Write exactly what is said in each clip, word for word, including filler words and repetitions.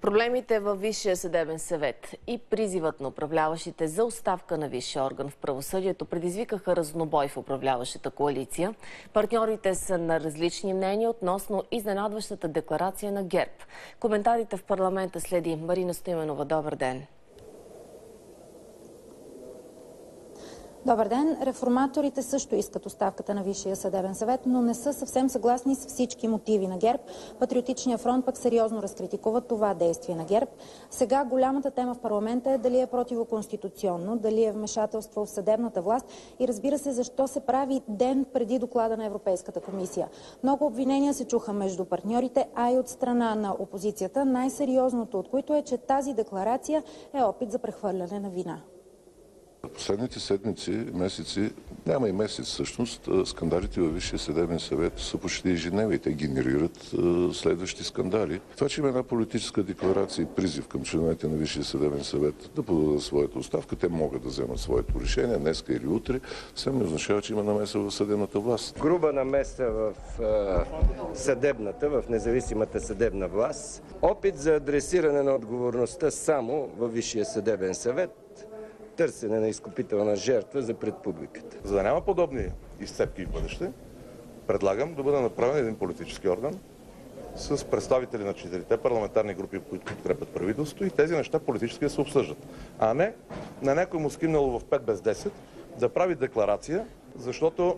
Проблемите във Висшия съдебен съвет и призивът на управляващите за оставка на висшия орган в правосъдието предизвикаха разнобой в управляващата коалиция. Партньорите са на различни мнения относно изненадващата декларация на ГЕРБ. Коментарите в парламента следи Марина Стоименова. Добър ден! Добър ден! Реформаторите също искат оставката на Висшия съдебен съвет, но не са съвсем съгласни с всички мотиви на ГЕРБ. Патриотичният фронт пък сериозно разкритикува това действие на ГЕРБ. Сега голямата тема в парламента е дали е противоконституционно, дали е вмешателство в съдебната власт и разбира се защо се прави ден преди доклада на Европейската комисия. Много обвинения се чуха между партньорите, а и от страна на опозицията, най-сериозното от които е, че тази декларация е опит за прехвърляне на вина. Последните седмици, месеци, няма и месец всъщност, скандалите във Висшия съдебен съвет са почти ежедневни. Те генерират следващи скандали. Това, че има една политическа декларация и призив към членовете на Висшия съдебен съвет да подадат своята оставка, те могат да вземат своето решение днеска или утре, съвсем не означава, че има намеса в съдебната власт. Груба намеса в е, съдебната, в независимата съдебна власт. Опит за адресиране на отговорността само във Висшия съдебен съвет. Търсене на изкупителна жертва за пред публиката. За да няма подобни изцепки в бъдеще, предлагам да бъде направен един политически орган с представители на четирите парламентарни групи, които подкрепят правителството, и тези неща политически да се обсъждат. А не на някой му скимнало в пет без десет да прави декларация, защото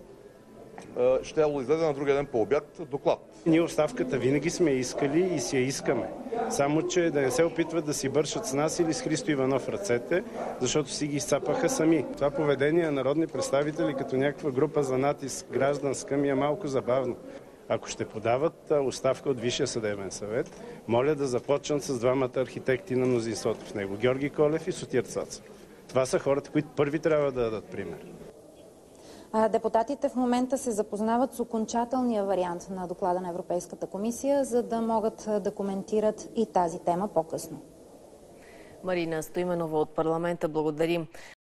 ще излезе на другия ден по обяд доклад. Ние оставката винаги сме искали и си я искаме. Само, че да не се опитват да си бършат с нас или с Христо Иванов ръцете, защото си ги изцапаха сами. Това поведение на народни представители като някаква група за натиск гражданска ми е малко забавно. Ако ще подават оставка от Висшия съдебен съвет, моля да започнат с двамата архитекти на мнозинството в него. Георги Колев и Сотир Цацаров. Това са хората, които първи трябва да дадат пример. Депутатите в момента се запознават с окончателния вариант на доклада на Европейската комисия, за да могат да коментират и тази тема по-късно. Марина Стоименова от парламента, благодарим.